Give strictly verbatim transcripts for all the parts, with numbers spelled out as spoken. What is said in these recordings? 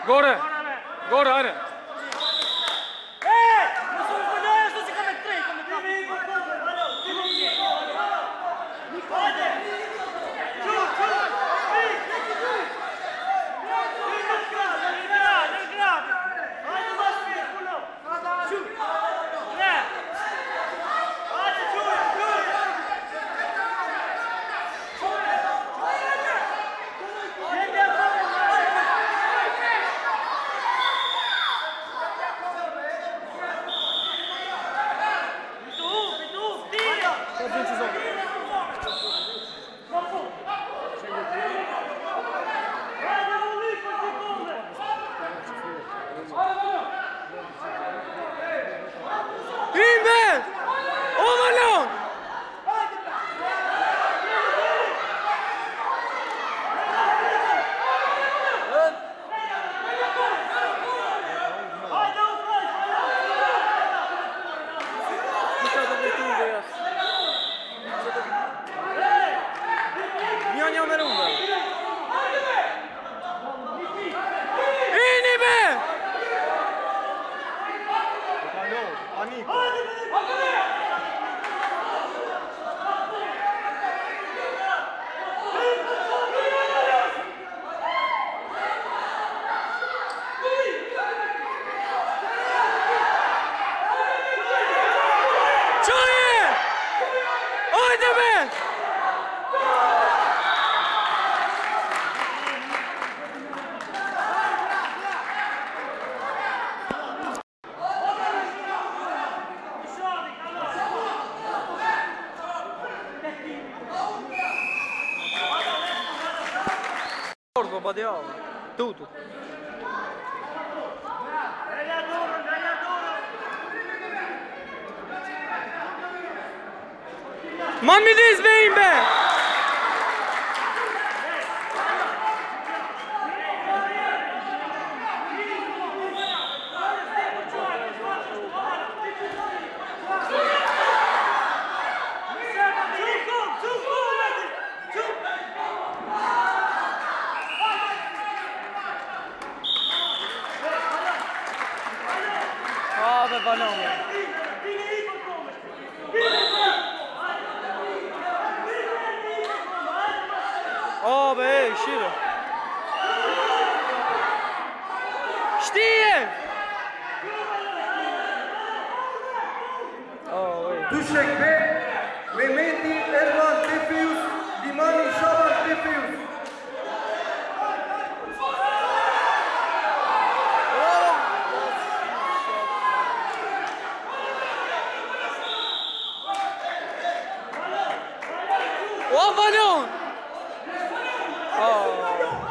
Gore! Gore, ajde! Ej! No su uvodnjaje što si kome tri, kome dva. Ajde! Ču, ču! Ti! Ne grad, ne grad! Ajde, baš mi je puno! Ču! Ne! Ajde, čuj, čuj! Inbe! Ovalon! Miał merunga. Inbe! Amico. Čuje! Ojde me! Corvo, badiamo. Tutto. Man mi dis Inbe! Ave ballon. Ave, shiro. Stie! Oh, wait. Dushek Bey, Mehmeti Erdoğan Tefeus, Limani Şaban Tefeus. Oh, ballon! Oh.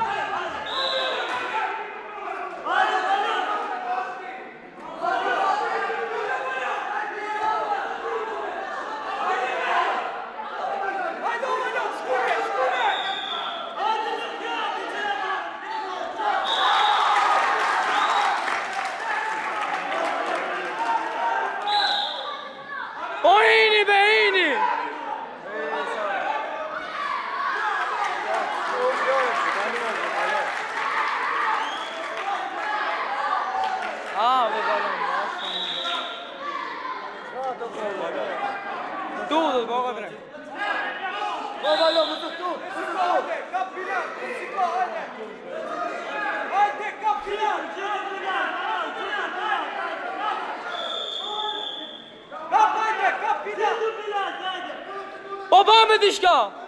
Oini be, ini! Ah, ve ballon. Tu, poco tre. Oh ballon, tu, tu, tu, Kapila! Haydi! Haydi kapila! Kap haydi kapila! Baba Mediška!